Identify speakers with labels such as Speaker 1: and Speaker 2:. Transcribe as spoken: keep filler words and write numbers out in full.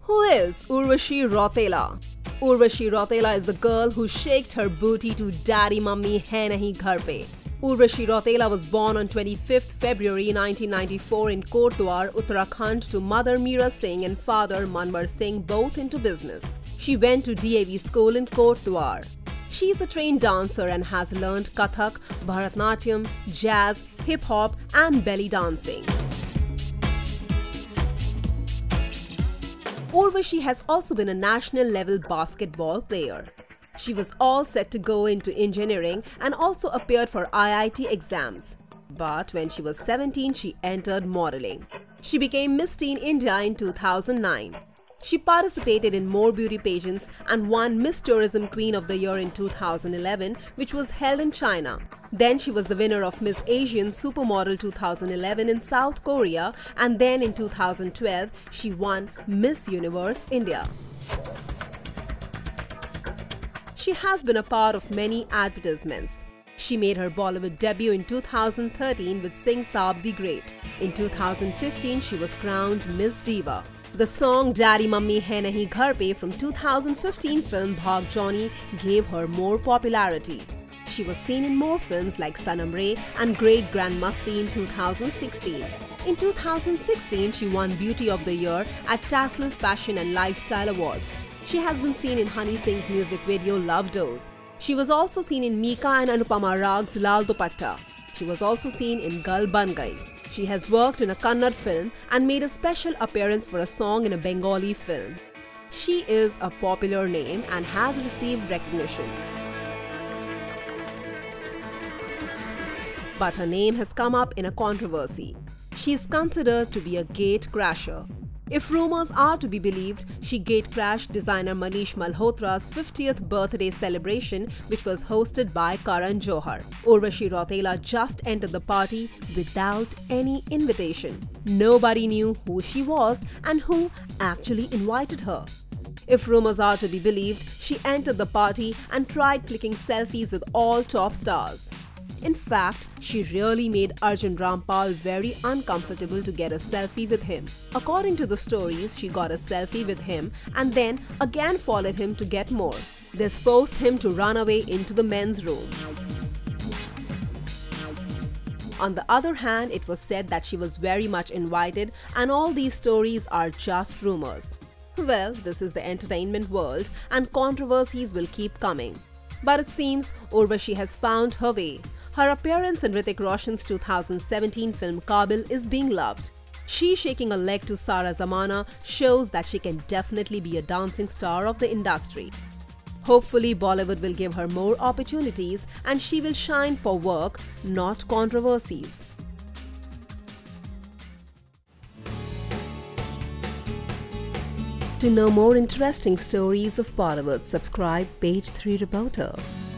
Speaker 1: Who is Urvashi Rautela? Urvashi Rautela is the girl who shaked her booty to Daddy Mummy Hai Nahi Ghar Pe. Urvashi Rautela was born on twenty-fifth February nineteen ninety-four in Kotdwar, Uttarakhand to mother Meera Singh and father Manwar Singh, both into business. She went to D A V school in Kotdwar. She is a trained dancer and has learned Kathak, Bharatnatyam, jazz, hip-hop and belly dancing. Urvashi has also been a national-level basketball player. She was all set to go into engineering and also appeared for I I T exams. But when she was seventeen, she entered modeling. She became Miss Teen India in two thousand nine. She participated in more beauty pageants and won Miss Tourism Queen of the Year in two thousand eleven, which was held in China. Then she was the winner of Miss Asian Supermodel two thousand eleven in South Korea, and then in two thousand twelve she won Miss Universe India. She has been a part of many advertisements. She made her Bollywood debut in two thousand thirteen with Singh Saab the Great. In two thousand fifteen, she was crowned Miss Diva. The song Daddy Mummy Hai Nahi Ghar Pe from two thousand fifteen film Bhag Johnny gave her more popularity. She was seen in more films like Sanam Re and Great Grand Masti in two thousand sixteen. In two thousand sixteen, she won Beauty of the Year at Tassel Fashion and Lifestyle Awards. She has been seen in Honey Singh's music video Love Dose. She was also seen in Mika and Anupama Rag's Lal Dupatta. She was also seen in Gal Ban Gai. She has worked in a Kannada film and made a special appearance for a song in a Bengali film. She is a popular name and has received recognition. But her name has come up in a controversy. She is considered to be a gate crasher. If rumors are to be believed, she gate-crashed designer Manish Malhotra's fiftieth birthday celebration, which was hosted by Karan Johar. Urvashi Rautela just entered the party without any invitation. Nobody knew who she was and who actually invited her. If rumors are to be believed, she entered the party and tried clicking selfies with all top stars. In fact, she really made Arjun Rampal very uncomfortable to get a selfie with him. According to the stories, she got a selfie with him and then again followed him to get more. This forced him to run away into the men's room. On the other hand, it was said that she was very much invited, and all these stories are just rumors. Well, this is the entertainment world and controversies will keep coming. But it seems Urvashi has found her way. Her appearance in Hrithik Roshan's two thousand seventeen film Kabil is being loved. She shaking a leg to Sara Zamana shows that she can definitely be a dancing star of the industry. Hopefully, Bollywood will give her more opportunities and she will shine for work, not controversies. To know more interesting stories of Bollywood, subscribe Page three Reporter.